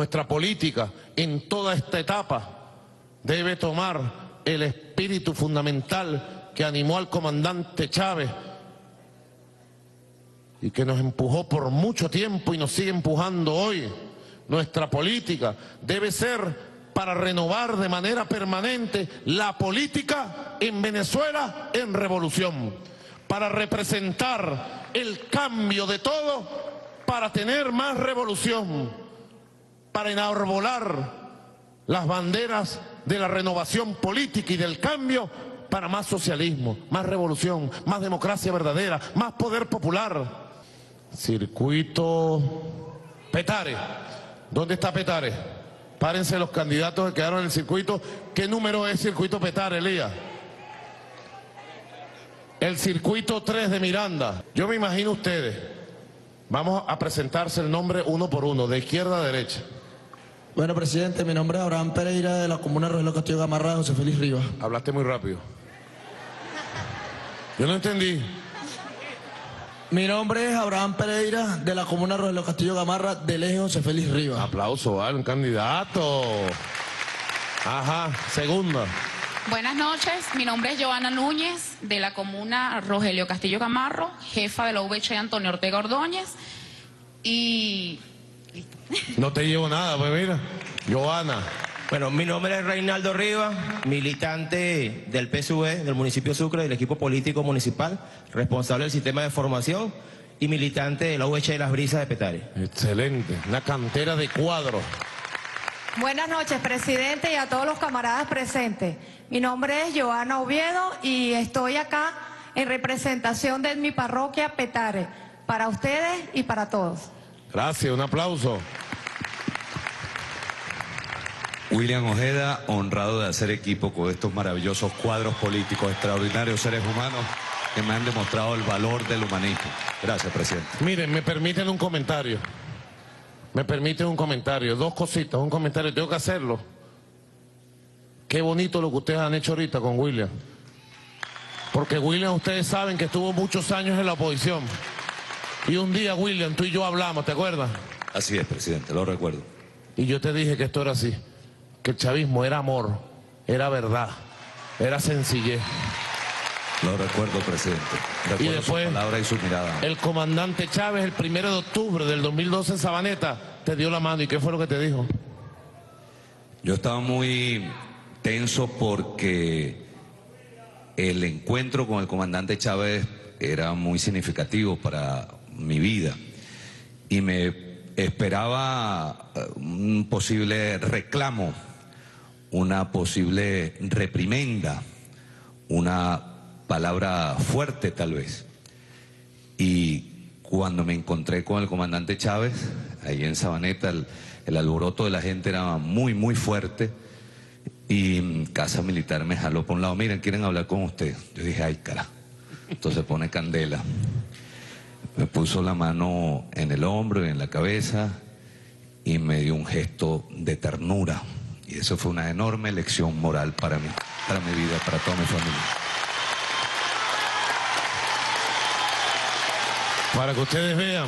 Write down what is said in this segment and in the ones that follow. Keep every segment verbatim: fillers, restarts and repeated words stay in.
Nuestra política en toda esta etapa debe tomar el espíritu fundamental que animó al comandante Chávez y que nos empujó por mucho tiempo y nos sigue empujando hoy. Nuestra política debe ser para renovar de manera permanente la política en Venezuela en revolución, para representar el cambio de todo, para tener más revolución, para enarbolar las banderas de la renovación política y del cambio, para más socialismo, más revolución, más democracia verdadera, más poder popular. Circuito Petare. ¿Dónde está Petare? Párense los candidatos que quedaron en el circuito. ¿Qué número es Circuito Petare, Elías? El circuito tres de Miranda. Yo me imagino ustedes. Vamos a presentarse el nombre uno por uno, de izquierda a derecha. Bueno, presidente, mi nombre es Abraham Pereira, de la comuna de Rogelio Castillo Gamarra, de José Félix Rivas. Hablaste muy rápido. Yo no entendí. Mi nombre es Abraham Pereira, de la comuna de Rogelio Castillo Gamarra, del eje José Félix Rivas. Aplauso, vale, un candidato. Ajá, segunda. Buenas noches, mi nombre es Joana Núñez, de la comuna Rogelio Castillo Gamarro, jefa de la U V H Antonio Ortega Ordóñez. Y... No te llevo nada, pues mira. Joana. Bueno, mi nombre es Reinaldo Rivas, militante del P S U V, del municipio de Sucre, del equipo político municipal, responsable del sistema de formación y militante de la U V H de las Brisas de Petare. Excelente, una cantera de cuadros. Buenas noches, presidente, y a todos los camaradas presentes. Mi nombre es Joana Oviedo y estoy acá en representación de mi parroquia Petare, para ustedes y para todos. Gracias, un aplauso. William Ojeda, honrado de hacer equipo con estos maravillosos cuadros políticos, extraordinarios seres humanos que me han demostrado el valor del humanismo. Gracias, presidente. Miren, me permiten un comentario. Me permiten un comentario. Dos cositas, un comentario. Tengo que hacerlo. Qué bonito lo que ustedes han hecho ahorita con William. Porque William, ustedes saben que estuvo muchos años en la oposición. Y un día, William, tú y yo hablamos, ¿te acuerdas? Así es, presidente, lo recuerdo. Y yo te dije que esto era así. Que el chavismo era amor, era verdad, era sencillez. Lo recuerdo, presidente. Recuerdo Y después, su palabra y su mirada. El comandante Chávez, el primero de octubre del dos mil doce en Sabaneta, te dio la mano. ¿Y qué fue lo que te dijo? Yo estaba muy tenso porque el encuentro con el comandante Chávez era muy significativo para mi vida. Y me esperaba un posible reclamo, una posible reprimenda, una palabra fuerte tal vez. Y cuando me encontré con el comandante Chávez, ahí en Sabaneta, el, el alboroto de la gente era muy, muy fuerte. Y Casa Militar me jaló por un lado. Miren, quieren hablar con usted. Yo dije, ay, cara. Entonces pone candela. Me puso la mano en el hombro y en la cabeza y me dio un gesto de ternura. Y eso fue una enorme lección moral para mí, para mi vida, para toda mi familia. Para que ustedes vean.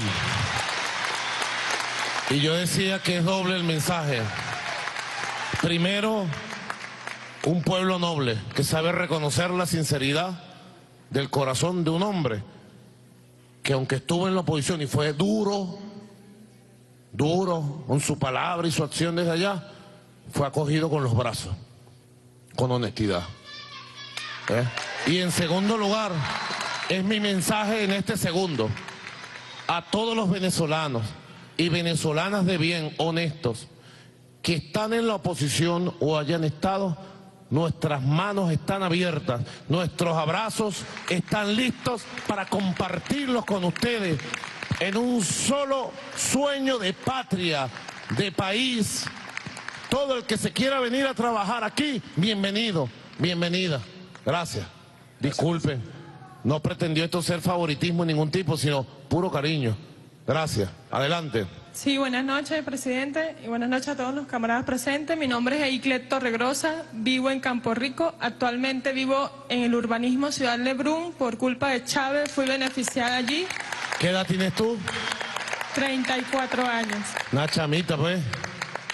Y yo decía que es doble el mensaje. Primero, un pueblo noble que sabe reconocer la sinceridad del corazón de un hombre que aunque estuvo en la oposición y fue duro, duro con su palabra y su acción desde allá, fue acogido con los brazos, con honestidad. ¿Eh? Y en segundo lugar, es mi mensaje en este segundo, a todos los venezolanos y venezolanas de bien, honestos, que están en la oposición o hayan estado, nuestras manos están abiertas, nuestros abrazos están listos para compartirlos con ustedes en un solo sueño de patria, de país. Todo el que se quiera venir a trabajar aquí, bienvenido, bienvenida. Gracias. Disculpen, no pretendió esto ser favoritismo de ningún tipo, sino puro cariño. Gracias. Adelante. Sí, buenas noches, presidente, y buenas noches a todos los camaradas presentes. Mi nombre es Eiclet Torregrosa, vivo en Campo Rico. Actualmente vivo en el urbanismo Ciudad Lebrún. Por culpa de Chávez fui beneficiada allí. ¿Qué edad tienes tú? treinta y cuatro años. Una chamita, pues.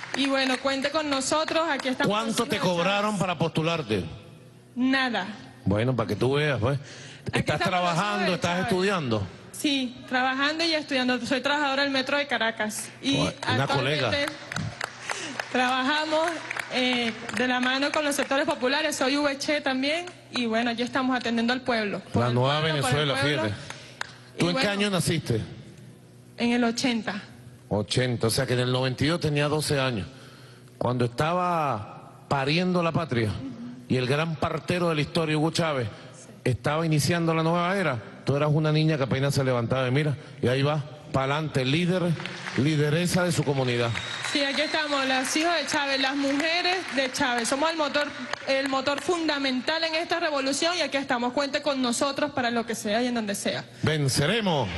Y bueno, cuente con nosotros, aquí estamos. ¿Cuánto te cobraron para postularte? Nada. Bueno, para que tú veas, pues. ¿Estás estamos trabajando, los estás Chávez. estudiando? Sí, trabajando y estudiando. Soy trabajadora del Metro de Caracas. Y Oh, una colega. actualmente trabajamos eh, de la mano con los sectores populares. Soy V Che también. Y bueno, aquí estamos atendiendo al pueblo. Por La el nueva pueblo, por el Venezuela, pueblo. fíjate. ¿Tú Y en qué bueno, año naciste? En el ochenta. ochenta, o sea que en el noventa y dos tenía doce años. Cuando estaba pariendo la patria y el gran partero de la historia, Hugo Chávez, estaba iniciando la nueva era, tú eras una niña que apenas se levantaba y mira, y ahí va, para adelante, líder, lideresa de su comunidad. Sí, aquí estamos, los hijos de Chávez, las mujeres de Chávez. Somos el motor, el motor fundamental en esta revolución y aquí estamos. Cuente con nosotros para lo que sea y en donde sea. Venceremos.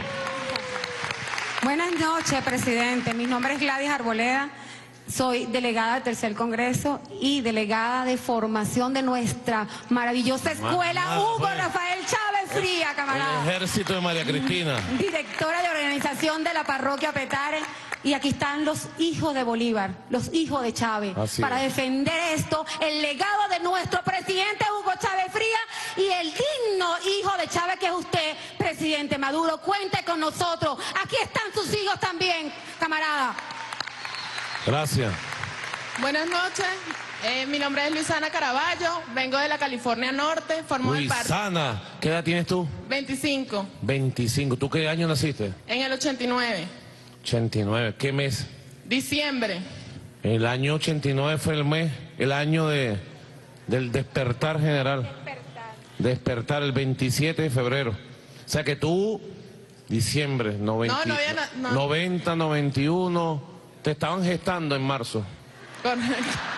Buenas noches, presidente. Mi nombre es Gladys Arboleda. Soy delegada del Tercer Congreso y delegada de formación de nuestra maravillosa escuela Ma- Hugo pues. Rafael Chávez Fría, El camarada. ejército de María Cristina. Directora de organización de la parroquia Petare. Y aquí están los hijos de Bolívar, los hijos de Chávez, Así para es. defender esto, el legado de nuestro presidente Hugo Chávez Fría y el digno hijo de Chávez que es usted, presidente Maduro. Cuente con nosotros. Aquí están sus hijos también, camarada. Gracias. Buenas noches, eh, mi nombre es Luisana Caraballo, vengo de la California Norte, formo el parte Luisana, ¿qué edad tienes tú? veinticinco, veinticinco. ¿Tú qué año naciste? en el ochenta y nueve, ochenta y nueve. ¿Qué mes? diciembre. El año ochenta y nueve fue el mes, el año de, del despertar general. Despertar. Despertar, el veintisiete de febrero. O sea que tú, diciembre, noventa, No, no había na- no. noventa, noventa y uno, te estaban gestando en marzo. Correcto.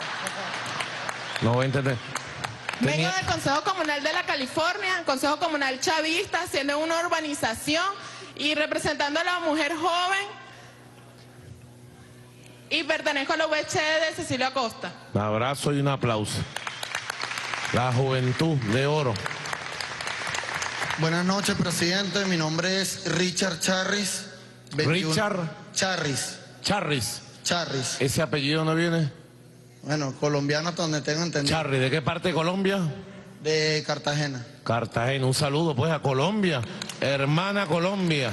noventa. te- Vengo tenía- del Consejo Comunal de la California, Consejo Comunal Chavista, haciendo una urbanización y representando a la mujer joven. Y pertenezco a la V Che de Cecilia Acosta. Un abrazo y un aplauso. La juventud de oro. Buenas noches, presidente. Mi nombre es Richard Charris. veintiuno Richard Charris. Charris. Charris. ¿Ese apellido no viene? Bueno, colombiano hasta donde tengo entendido. Charris, ¿de qué parte de Colombia? De Cartagena. Cartagena. Un saludo pues a Colombia. Hermana Colombia.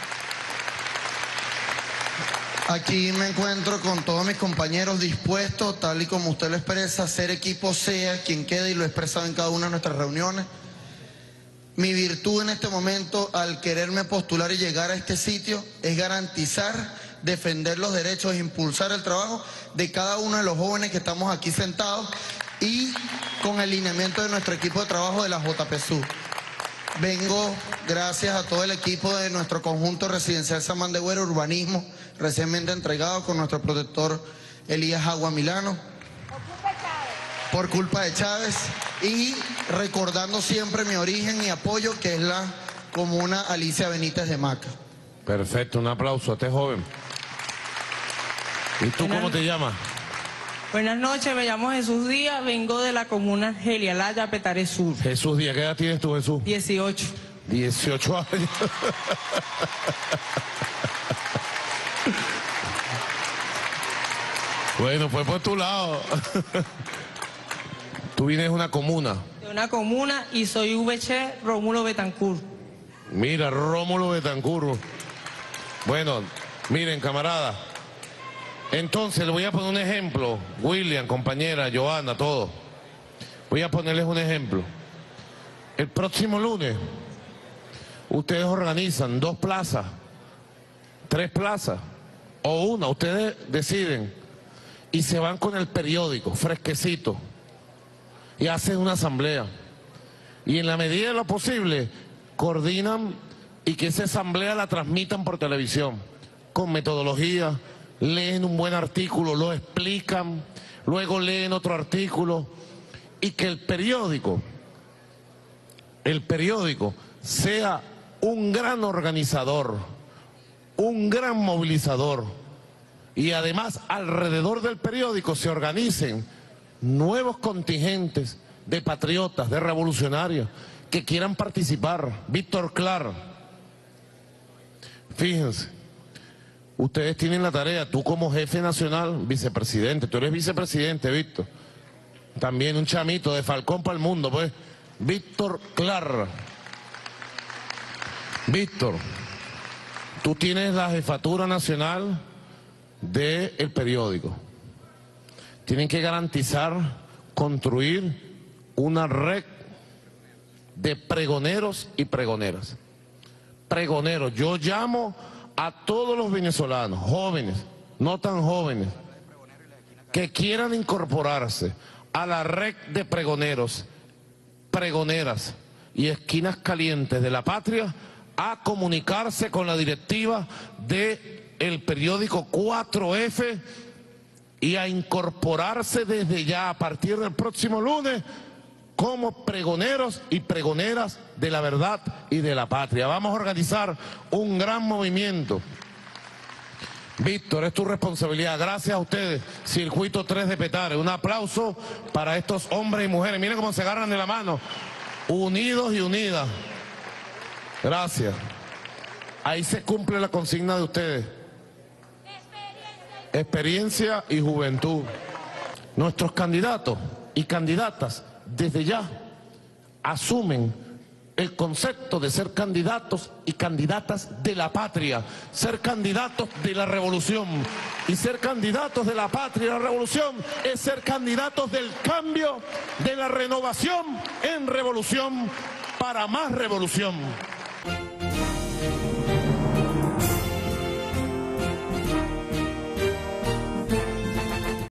Aquí me encuentro con todos mis compañeros dispuestos, tal y como usted lo expresa, ser equipo sea quien quede y lo he expresado en cada una de nuestras reuniones. Mi virtud en este momento, al quererme postular y llegar a este sitio, es garantizar, defender los derechos, impulsar el trabajo de cada uno de los jóvenes que estamos aquí sentados y con el lineamiento de nuestro equipo de trabajo de la J P S U. Vengo gracias a todo el equipo de nuestro conjunto residencial Samán de Güero, urbanismo, recientemente entregado con nuestro protector Elías Agua Milano. Por culpa de Chávez. Y recordando siempre mi origen y apoyo, que es la comuna Alicia Benítez de Maca. Perfecto, un aplauso a este joven. ¿Y tú cómo te llamas? Buenas noches, me llamo Jesús Díaz, vengo de la comuna Argelia Laya, Petare Sur. Jesús Díaz, ¿qué edad tienes tú, Jesús? dieciocho. dieciocho años. Bueno, fue por tu lado. Tú vienes de una comuna. De una comuna y soy V Che Rómulo Betancur. Mira, Rómulo Betancur. Bueno, miren, camarada. Entonces, le voy a poner un ejemplo. William, compañera, Joana, todos. Voy a ponerles un ejemplo. El próximo lunes, ustedes organizan dos plazas, tres plazas, o una, ustedes deciden, y se van con el periódico, fresquecito, y hacen una asamblea. Y en la medida de lo posible, coordinan y que esa asamblea la transmitan por televisión, con metodología, leen un buen artículo, lo explican, luego leen otro artículo, y que el periódico, el periódico sea un gran organizador, un gran movilizador, y además alrededor del periódico se organicen nuevos contingentes de patriotas, de revolucionarios que quieran participar. Víctor Clark, fíjense, Ustedes tienen la tarea, tú como jefe nacional, vicepresidente, tú eres vicepresidente, Víctor. También un chamito de Falcón para el mundo, pues. Víctor Clar. Víctor, tú tienes la jefatura nacional del periódico. Tienen que garantizar, construir una red de pregoneros y pregoneras. Pregoneros, yo llamo a todos los venezolanos, jóvenes, no tan jóvenes, que quieran incorporarse a la red de pregoneros, pregoneras y esquinas calientes de la patria, a comunicarse con la directiva del periódico cuatro F y a incorporarse desde ya a partir del próximo lunes como pregoneros y pregoneras de la verdad y de la patria. Vamos a organizar un gran movimiento. Víctor, es tu responsabilidad. Gracias a ustedes, Circuito tres de Petare. Un aplauso para estos hombres y mujeres. Miren cómo se agarran de la mano, unidos y unidas. Gracias. Ahí se cumple la consigna de ustedes. Experiencia y juventud. Nuestros candidatos y candidatas desde ya asumen el concepto de ser candidatos y candidatas de la patria, ser candidatos de la revolución. Y ser candidatos de la patria y la revolución es ser candidatos del cambio, de la renovación en revolución, para más revolución.